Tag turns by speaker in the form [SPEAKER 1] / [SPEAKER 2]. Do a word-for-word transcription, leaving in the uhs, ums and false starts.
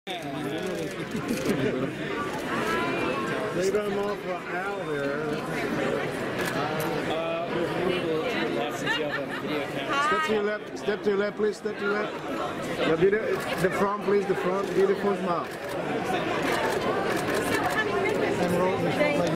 [SPEAKER 1] They got them off uh, Al there.
[SPEAKER 2] Uh, we'll move to the left since you have a video camera.
[SPEAKER 1] Step to your left. Step to your left, please. Step to your left. The, video, the front, please. The front. Beautiful smile.